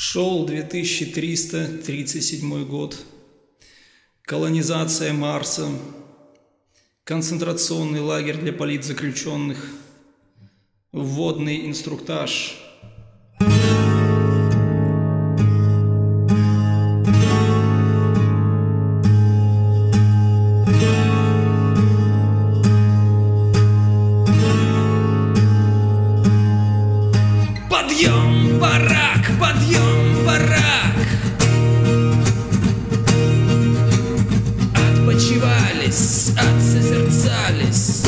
Шел 2337 год. Колонизация Марса. Концентрационный лагерь для политзаключенных. Вводный инструктаж. Подъем, барак, подъем, барак. Отпочивались, отсозерцались.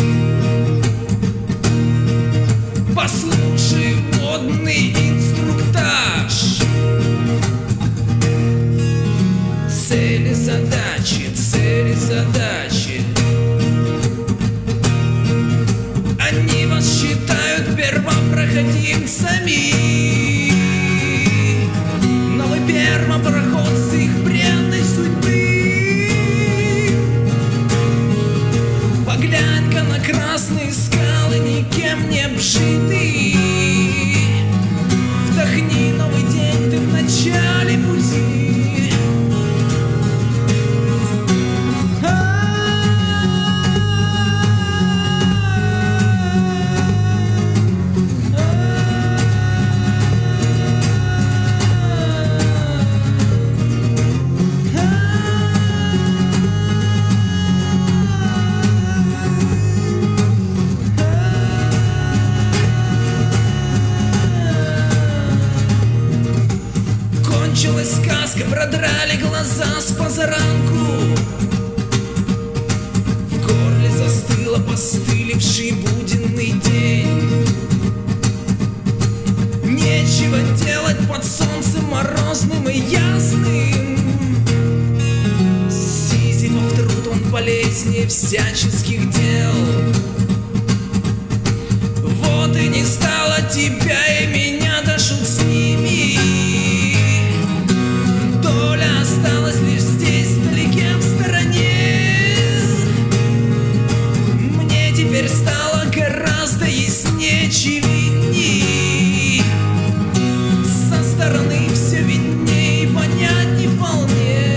Послушай водный инструктаж. Цели, задачи, цели, задачи. Они вас считают первопроходимцами. Но вы первопроходцы их бренной судьбы. Поглянь-ка на красные скалы, никем не обжитые. Вдохни новый день, ты в начале пути. Кончилась сказка, продрали глаза с позаранку. В горле застыл опостылевший буденный день. Нечего делать под солнцем морозным и ясным. Сизифов труд, он полезнее всяческих дел. Вот и не стало тебя и меня, да шут с ними. Осталось лишь здесь, вдалеке, в стороне. Мне теперь стало гораздо яснее, очевидней. Со стороны все видней, понять не вполне.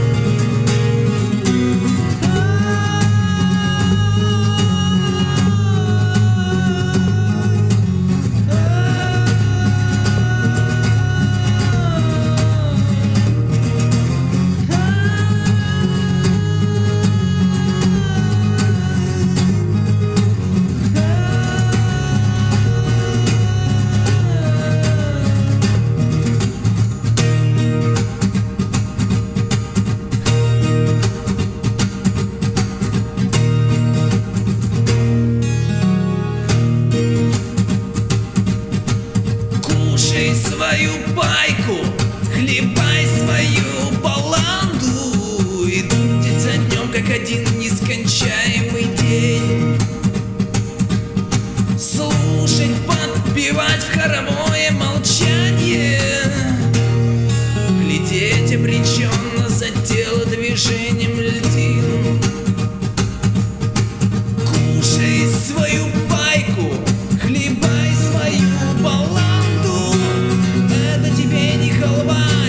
Кушай свою пайку, хлебай свою баланду. Идут день за днем, как один нескончаемый день. Слушать, подпевать в хоровое молчание. Глядеть обреченно за тело движением льдин. Кушай свою пайку, хлебай свою баланду. Это тебе не халва,